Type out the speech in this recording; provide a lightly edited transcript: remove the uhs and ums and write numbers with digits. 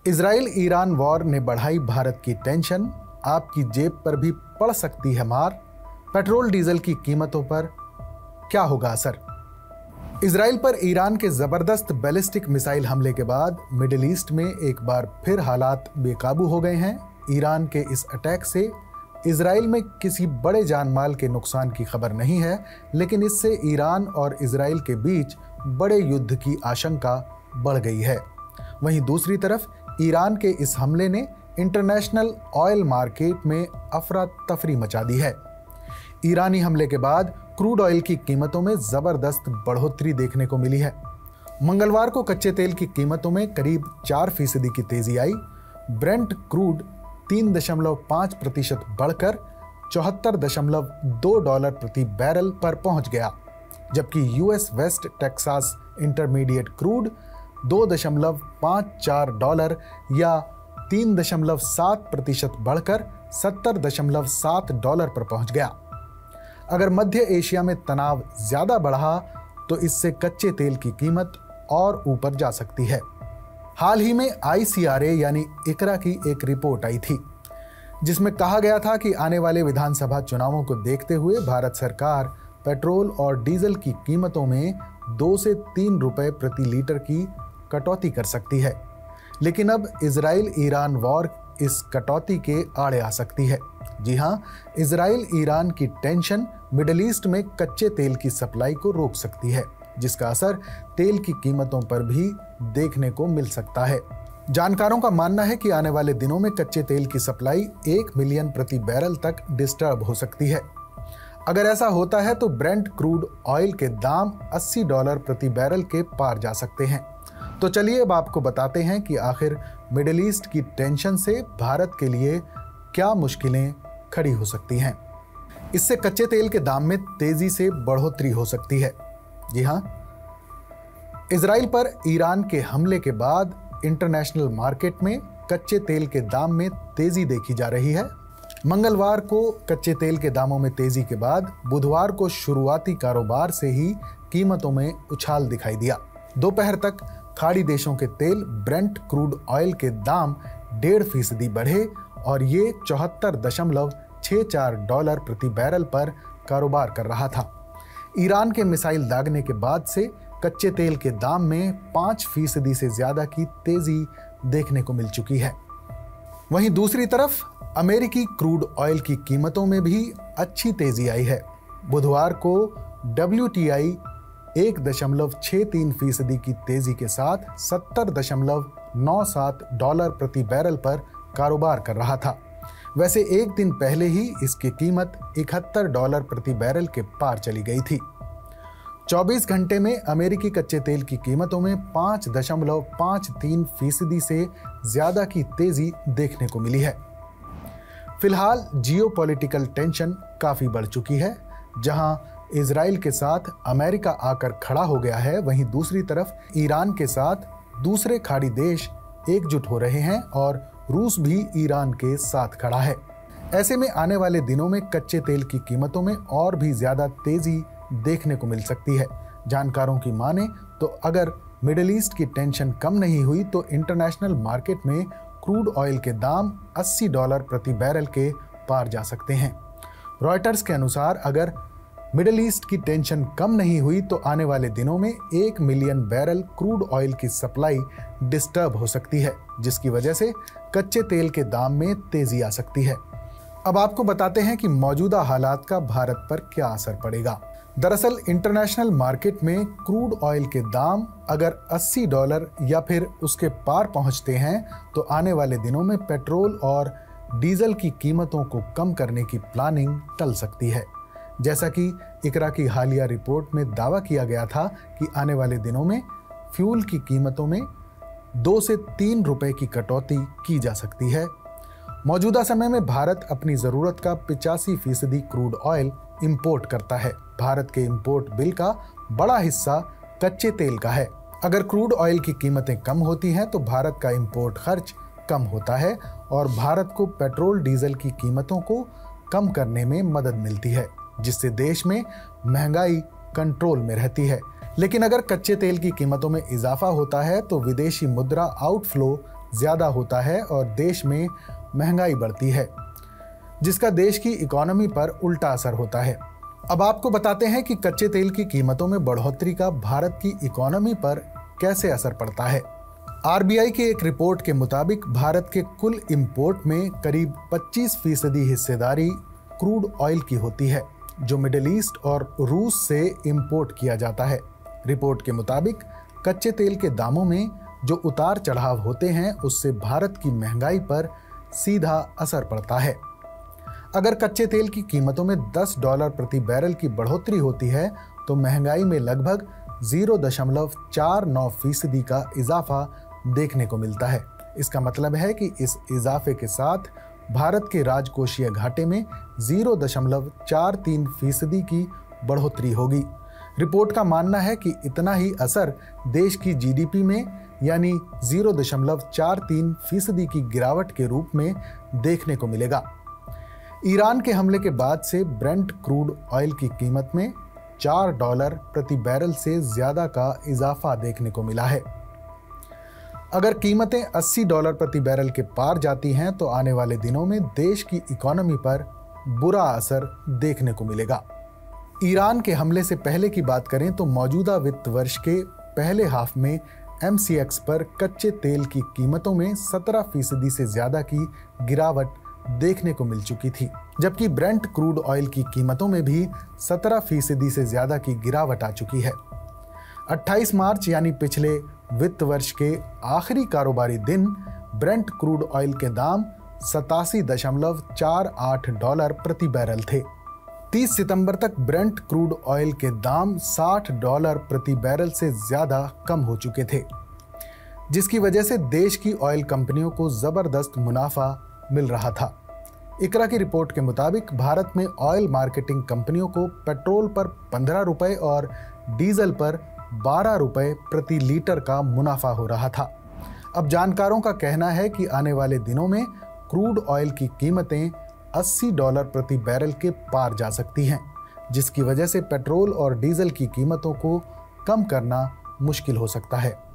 Israel Iran war ने बढ़ाई भारत की टेंशन, आपकी जेब पर भी पड़ सकती है मार। पेट्रोल डीजल की कीमतों पर क्या होगा असर? इजराइल पर ईरान के जबरदस्त बैलिस्टिक मिसाइल हमले के बाद मिडिल ईस्ट में एक बार फिर हालात बेकाबू हो गए हैं। ईरान के इस अटैक से इजराइल में किसी बड़े जान माल के नुकसान की खबर नहीं है, लेकिन इससे ईरान और इजराइल के बीच बड़े युद्ध की आशंका बढ़ गई है। वहीं दूसरी तरफ ईरान के इस हमले ने इंटरनेशनल ऑयल मार्केट में अफरा तफरी मचा दी है। ईरानी हमले के बाद क्रूड ऑयल की कीमतों में जबरदस्त बढ़ोतरी देखने को मिली है। मंगलवार को कच्चे तेल की कीमतों में करीब 4% की तेजी आई। ब्रेंट क्रूड 3.5% बढ़कर $74.2 प्रति बैरल पर पहुंच गया, जबकि US West Texas Intermediate crude $2.54 या 3.7% बढ़कर $70.7 पर पहुंच गया। अगर मध्य एशिया में तनाव ज्यादा बढ़ा तो इससे कच्चे तेल की कीमत और ऊपर जा सकती है। हाल ही में ICRA यानी इकरा की एक रिपोर्ट आई थी, जिसमें कहा गया था कि आने वाले विधानसभा चुनावों को देखते हुए भारत सरकार पेट्रोल और डीजल की कीमतों में 2 से 3 रुपए प्रति लीटर की कटौती कर सकती है। लेकिन अब इजराइल ईरान वॉर इस कटौती के आड़े आ सकती है। जी हां, इजराइल ईरान की टेंशन मिडिल ईस्ट में कच्चे तेल की सप्लाई को रोक सकती है, जिसका असर तेल की कीमतों पर भी देखने को मिल सकता है। जानकारों का मानना है कि आने वाले दिनों में कच्चे तेल की सप्लाई 1 मिलियन प्रति बैरल तक डिस्टर्ब हो सकती है। अगर ऐसा होता है तो ब्रेंट क्रूड ऑयल के दाम $80 प्रति बैरल के पार जा सकते हैं। तो चलिए अब आपको बताते हैं कि आखिर मिडिल ईस्ट की टेंशन से भारत के लिए क्या मुश्किलें खड़ी हो सकती हैं। इससे कच्चे तेल के दाम में तेजी से बढ़ोतरी हो सकती है। जी हां, इजराइल पर ईरान के हमले के बाद इंटरनेशनल मार्केट में कच्चे तेल के दाम में तेजी देखी जा रही है। मंगलवार को कच्चे तेल के दामों में तेजी के बाद बुधवार को शुरुआती कारोबार से ही कीमतों में उछाल दिखाई दिया। दोपहर तक खाड़ी देशों के तेल ब्रेंट क्रूड ऑयल के दाम 1.5% बढ़े और ये $74.64 प्रति बैरल पर कारोबार कर रहा था। ईरान के मिसाइल दागने के बाद से कच्चे तेल के दाम में 5% से ज्यादा की तेजी देखने को मिल चुकी है। वहीं दूसरी तरफ अमेरिकी क्रूड ऑयल की कीमतों में भी अच्छी तेजी आई है। बुधवार को WTI 1.63% की तेजी के साथ $70.97 प्रति बैरल पर कारोबार कर रहा था। वैसे एक दिन पहले ही इसकी कीमत $71 प्रति बैरल के पार चली गई थी। 24 घंटे में अमेरिकी कच्चे तेल की कीमतों में 5.53% से ज्यादा की तेजी देखने को मिली है। फिलहाल जियोपॉलिटिकल टेंशन काफी बढ़ चुकी है। जहां इजराइल के साथ अमेरिका आकर खड़ा हो गया है, वहीं दूसरी तरफ ईरान के साथ दूसरे खाड़ी देश एकजुट हो रहे हैं और रूस भी ईरान के साथ खड़ा है। ऐसे में आने वाले दिनों में कच्चे तेल की कीमतों में और भी ज्यादा तेजी देखने को मिल सकती है। जानकारों की माने तो अगर मिडिल ईस्ट की टेंशन कम नहीं हुई तो इंटरनेशनल मार्केट में क्रूड ऑयल के दाम $80 प्रति बैरल के पार जा सकते हैं। रॉयटर्स के अनुसार अगर मिडिल ईस्ट की टेंशन कम नहीं हुई तो आने वाले दिनों में 1 मिलियन बैरल क्रूड ऑयल की सप्लाई डिस्टर्ब हो सकती है, जिसकी वजह से कच्चे तेल के दाम में तेजी आ सकती है। अब आपको बताते हैं कि मौजूदा हालात का भारत पर क्या असर पड़ेगा। दरअसल इंटरनेशनल मार्केट में क्रूड ऑयल के दाम अगर $80 या फिर उसके पार पहुंचते हैं तो आने वाले दिनों में पेट्रोल और डीजल की कीमतों को कम करने की प्लानिंग टल सकती है। जैसा कि इकरा की हालिया रिपोर्ट में दावा किया गया था कि आने वाले दिनों में फ्यूल की कीमतों में 2 से 3 रुपए की कटौती की जा सकती है। मौजूदा समय में भारत अपनी ज़रूरत का 85% क्रूड ऑयल इंपोर्ट करता है। भारत के इंपोर्ट बिल का बड़ा हिस्सा कच्चे तेल का है। अगर क्रूड ऑयल की कीमतें कम होती हैं तो भारत का इंपोर्ट खर्च कम होता है और भारत को पेट्रोल डीजल की कीमतों को कम करने में मदद मिलती है, जिससे देश में महंगाई कंट्रोल में रहती है। लेकिन अगर कच्चे तेल की कीमतों में इजाफा होता है तो विदेशी मुद्रा आउटफ्लो ज़्यादा होता है और देश में महंगाई बढ़ती है, जिसका देश की इकोनॉमी पर उल्टा असर होता है। अब आपको बताते हैं कि कच्चे तेल की कीमतों में बढ़ोतरी का भारत की इकोनॉमी पर कैसे असर पड़ता है। आरबीआई की एक रिपोर्ट के मुताबिक भारत के कुल इंपोर्ट में करीब 25% हिस्सेदारी क्रूड ऑयल की होती है, जो मिडिल ईस्ट और रूस से इंपोर्ट किया जाता है। रिपोर्ट के मुताबिक कच्चे तेल के दामों में जो उतार चढ़ाव होते हैं, उससे भारत की महंगाई पर सीधा असर पड़ता है। अगर कच्चे तेल की कीमतों में $10 प्रति बैरल की बढ़ोतरी होती है तो महंगाई में लगभग 0.49% का इजाफा देखने को मिलता है। इसका मतलब है कि इस इजाफे के साथ भारत के राजकोषीय घाटे में 0.43% की बढ़ोतरी होगी। रिपोर्ट का मानना है कि इतना ही असर देश की जीडीपी में यानी 0.43% की गिरावट के रूप में देखने को मिलेगा। ईरान के हमले के बाद से ब्रेंट क्रूड ऑयल की कीमत में $4 प्रति बैरल से ज्यादा का इजाफा देखने को मिला है। अगर कीमतें $80 प्रति बैरल के पार जाती हैं तो आने वाले दिनों में देश की इकोनॉमी पर बुरा असर देखने को मिलेगा। ईरान के हमले से पहले की बात करें तो मौजूदा वित्त वर्ष के पहले हाफ में MCX पर कच्चे तेल की कीमतों में 17% से ज्यादा की गिरावट देखने को मिल चुकी थी, जबकि ब्रेंट क्रूड ऑयल की कीमतों में भी 17% से ज्यादा की गिरावट आ चुकी है। 28 मार्च यानी पिछले वित्त वर्ष के आखिरी कारोबारी दिन ब्रेंट क्रूड ऑयल के दाम $87.48 प्रति बैरल थे। 30 सितंबर तक ब्रेंट क्रूड ऑयल के दाम $60 प्रति बैरल से ज्यादा कम हो चुके थे, जिसकी वजह से देश की ऑयल कंपनियों को जबरदस्त मुनाफा मिल रहा था। इकरा की रिपोर्ट के मुताबिक भारत में ऑयल मार्केटिंग कंपनियों को पेट्रोल पर ₹15 और डीजल पर ₹12 प्रति लीटर का मुनाफा हो रहा था। अब जानकारों का कहना है कि आने वाले दिनों में क्रूड ऑयल की कीमतें $80 प्रति बैरल के पार जा सकती हैं, जिसकी वजह से पेट्रोल और डीजल की कीमतों को कम करना मुश्किल हो सकता है।